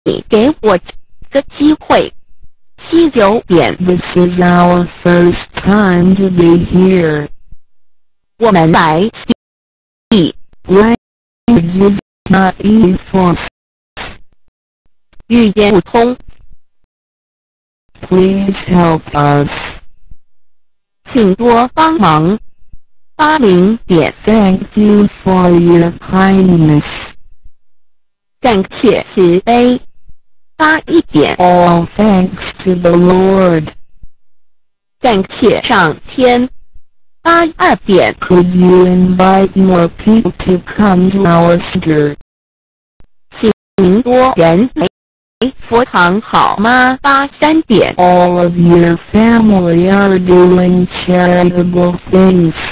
给我个机会。7、9点 This is our first time to be here. 我们来 Language is not easy for us. 语言不通， Please help us. 请多帮忙。80点 Thank you for your kindness. 感谢慈悲。81点 All thanks to the Lord. 感谢上天。82点 Could you invite more people to come to our center? 请多人来佛堂好吗？83点 All of your family are doing charitable things.